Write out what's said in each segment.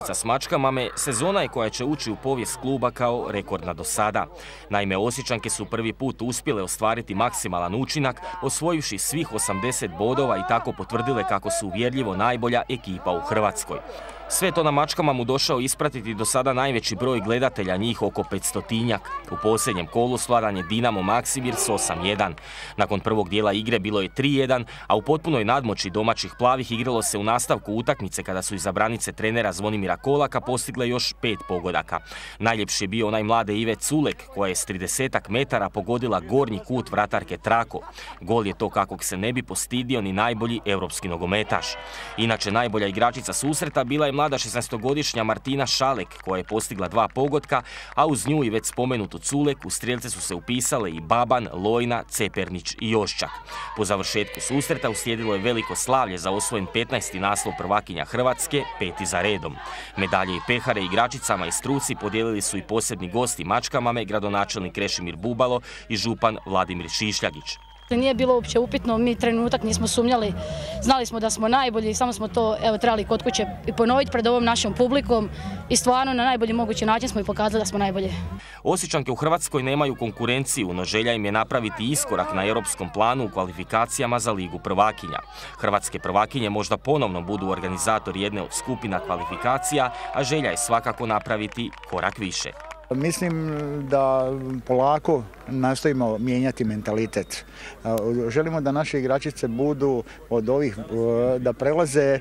utakmica s Mačkamame sezona je koja će ući u povijest kluba kao rekordna do sada. Naime, Osječanke su prvi put uspjele ostvariti maksimalan učinak, osvojivši svih 80 bodova i tako potvrdile kako su uvjerljivo najbolja ekipa u Hrvatskoj. Sve to na Mačkama mu došao ispratiti do sada najveći broj gledatelja, njih oko 500-tinjak. U posljednjem kolu svladan je Dinamo Maksimir s 8-1. Nakon prvog dijela igre bilo je 3-1, a u potpunoj nadmoći domaćih plavih igralo se u nastavku utakmice kada su iza branice trenera Zvonimira Kolaka postigle još 5 pogodaka. Najljepši je bio onaj mlade Ive Culek koja je s 30 metara pogodila gornji kut vratarke Trako. Gol je to kakvog se ne bi postidio ni najbolji europski nogometaš. Inače, najbolja igračica susreta bila je mlada 16-godišnja Martina Šalek koja je postigla 2 pogotka, a uz nju i već spomenutu Culek u strijelce su se upisale i Baban, Lojna, Cepernić i Joščak. Po završetku susreta uslijedilo je veliko slavlje za osvojen 15. naslov prvakinja Hrvatske, 5. za redom. Medalje i pehare igračicama i struci podijelili su i posebni gosti Mačkamame, gradonačelnik Krešimir Bubalo i župan Vladimir Šišljagić. Nije bilo uopće upitno, mi trenutak nismo sumnjali, znali smo da smo najbolji, samo smo to trebali kod kuće i ponoviti pred ovom našom publikom i stvarno na najbolji mogući način smo i pokazali da smo najbolji. Osječanke u Hrvatskoj nemaju konkurenciju, no želja im je napraviti iskorak na europskom planu u kvalifikacijama za Ligu prvakinja. Hrvatske prvakinje možda ponovno budu organizatori jedne od skupina kvalifikacija, a želja je svakako napraviti korak više. Mislim da polako nastojimo mijenjati mentalitet. Želimo da naše igračice budu od ovih, da prelaze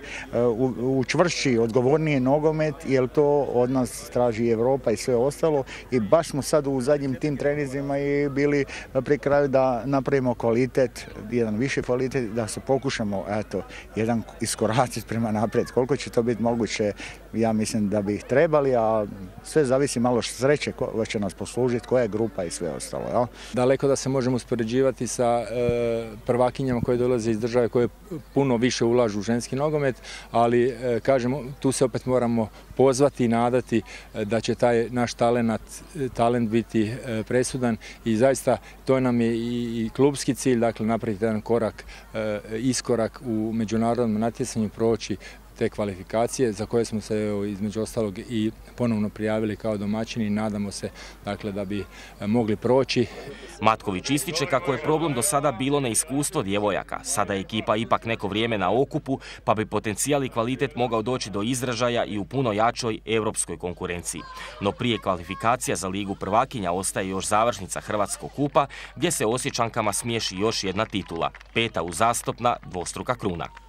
u čvršći, odgovorniji nogomet, jer to od nas traži Europa i sve ostalo. I baš smo sad u zadnjim tim treninzima i bili pri kraju da napravimo kvalitet, jedan viši kvalitet, da se pokušamo jedan iskoračiti prema naprijed. Koliko će to biti moguće, ja mislim da bi ih trebali, a sve zavisi malo sreće koja će nas poslužiti, koja je grupa i sve ostalo. Ja? Daleko da se možemo uspoređivati sa prvakinjama koje dolaze iz države koje puno više ulažu u ženski nogomet, ali kažemo, tu se opet moramo pozvati i nadati da će taj naš talent biti presudan i zaista to nam je i klubski cilj, dakle napraviti jedan iskorak u međunarodnom natjecanju, proći te kvalifikacije za koje smo se između ostalog i ponovno prijavili kao domaćini i nadamo se da bi mogli proći. Matković ističe kako je problem do sada bilo neiskustvo djevojaka. Sada je ekipa ipak neko vrijeme na okupu, pa bi potencijal i kvalitet mogao doći do izražaja i u puno jačoj europskoj konkurenciji. No prije kvalifikacija za Ligu prvakinja ostaje još završnica Hrvatskog kupa, gdje se Osječankama smiješi još jedna titula, 5. uzastopna dvostruka kruna.